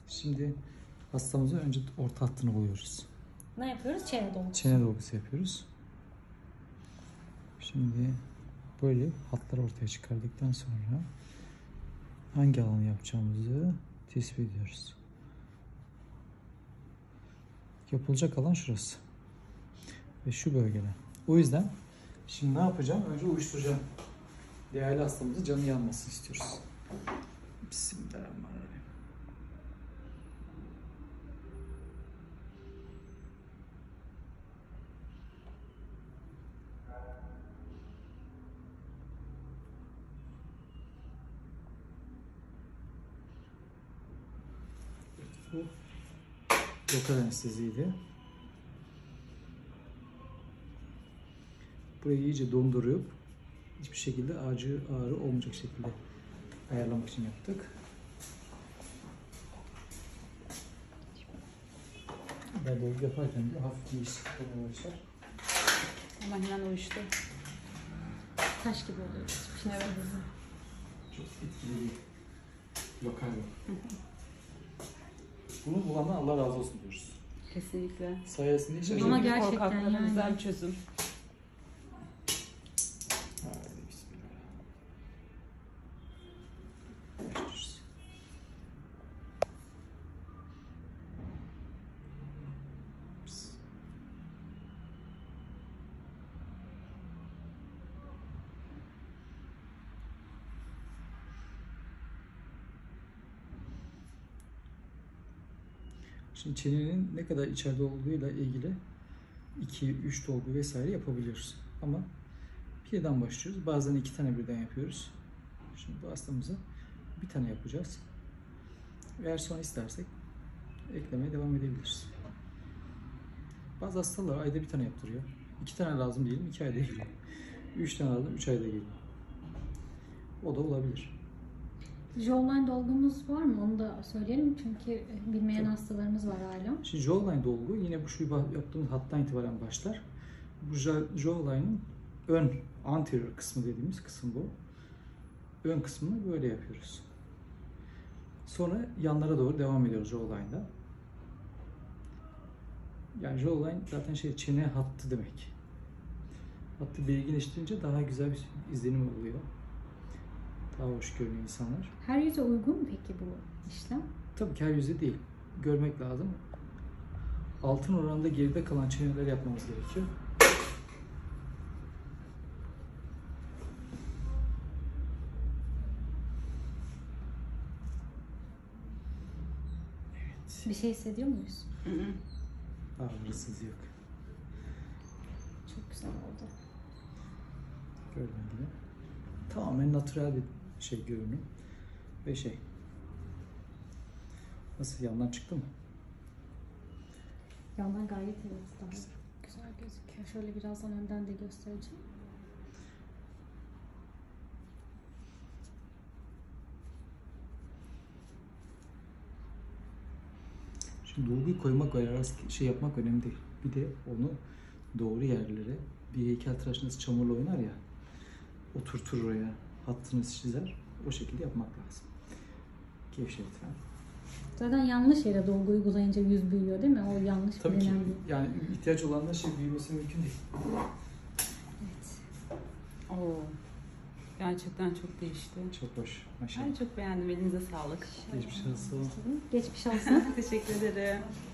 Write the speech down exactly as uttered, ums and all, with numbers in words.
Şimdi hastamızın önce orta hattını buluyoruz. Ne yapıyoruz? Çene dolgusu. Çene dolgusu yapıyoruz. Şimdi böyle hatları ortaya çıkardıktan sonra hangi alanı yapacağımızı tespit ediyoruz. Yapılacak alan şurası. Ve şu bölgeler. O yüzden şimdi ne yapacağım? Önce uyuşturacağım. Değerli hastamızın canı yanmasını istiyoruz. Bismillahirrahmanirrahim. Bu lokal anesteziydi. Burayı iyice dondurup hiçbir şekilde acı ağrı olmayacak şekilde ayarlamak için yaptık. Ben dolgu yaparken de hafif değişiklik olmaya başlar. Ama hemen uyuştu. Taş gibi oluyor. Hiçbir şey Evet. Çok etkili değil. Lokal yok. Bunu bulandan Allah razı olsun diyoruz. Kesinlikle. Sayesinde hiç acı Ama yok. gerçekten Korkaklara yani. güzel çözüm. Haydi bismillah. Başlıyoruz. Pıs. Şimdi çenenin ne kadar içeride olduğuyla ilgili iki üç dolgu vesaire yapabiliyoruz. Ama birden başlıyoruz. Bazen iki tane birden yapıyoruz. Şimdi bu hastamıza bir tane yapacağız. Eğer sonra istersek eklemeye devam edebiliriz. Bazı hastalar ayda bir tane yaptırıyor. İki tane lazım diyelim, iki ayda geliyor. Üç tane lazım, üç ayda geliyor. O da olabilir. Jawline dolgumuz var mı? Onu da söyleyelim çünkü bilmeyen Tabii. hastalarımız var hala. Şimdi jawline dolgu yine bu şu yaptığımız hattan itibaren başlar. Bu jawline'ın ön anterior kısmı dediğimiz kısım bu. Ön kısmını böyle yapıyoruz. Sonra yanlara doğru devam ediyoruz jawline'da. Yani jawline zaten şey çene hattı demek. Hattı belirginleştirince daha güzel bir izlenim oluyor. Daha hoş görünüyor insanlar. Her yüze uygun mu peki bu işlem? Tabii ki her yüzde değil. Görmek lazım. Altın oranında geride kalan çeneler yapmamız gerekiyor. Evet. Bir şey hissediyor muyuz? Hı hı. Ağrısız yok. Çok güzel oldu. Gördüğün gibi. Tamamen natürel bir şey görünüm. Ve şey. Nasıl, yandan çıktı mı? Yandan gayet evet daha güzel gözüküyor. Şöyle birazdan önden de göstereceğim. Şimdi dolguyu koymak veya şey yapmak önemli değil. Bir de onu doğru yerlere, bir heykeltıraş nasıl çamurla oynar ya, oturtur oraya, hattını çizer, o şekilde yapmak lazım. Gevşetme. Zaten yanlış yere dolgu uygulayınca yüz büyüyor değil mi? O yanlış Tabii ki bilinen bir. yani ihtiyaç olanlar şey büyümesi mümkün değil. Evet. Oo. Gerçekten çok değişti. Çok hoş. Maşallah. Ben çok beğendim. Elinize sağlık. Geçmiş olsun. Geçmiş olsun. Teşekkür ederim.